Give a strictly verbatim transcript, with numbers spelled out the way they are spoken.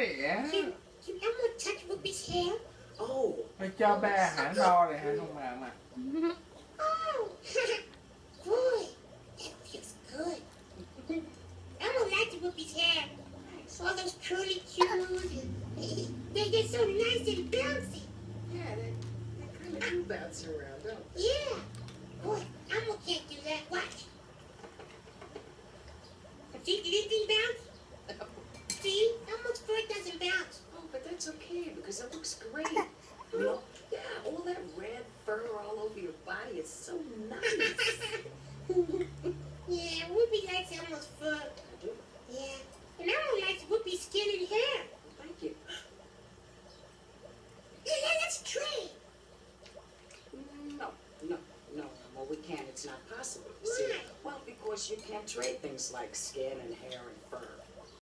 lẻ. Can, can Elmo touch Whoopi's hair? Oh. Phải cho ba hả đo này hả không mà mà. Oh, boy, that feels good. Elmo likes Whoopi's hair. All those curly cues, they get so nice and bouncy. Yeah, they, they kind of do bounce around, don't they? Yeah. Boy, Elmo can't do that. Watch. See, did anything bounce? See, Elmo's fur doesn't bounce. Oh, but that's okay because it looks great. You know, yeah, all that red fur all over your body is so nice. Yeah, Whoopi likes Elmo's fur. I do. Yeah, and Elmo likes Whoopi's skin and hair. Thank you. Yeah, yeah, let's trade. No, no, no, well, we can't. It's not possible. Why? See? Well, because you can't trade things like skin and hair and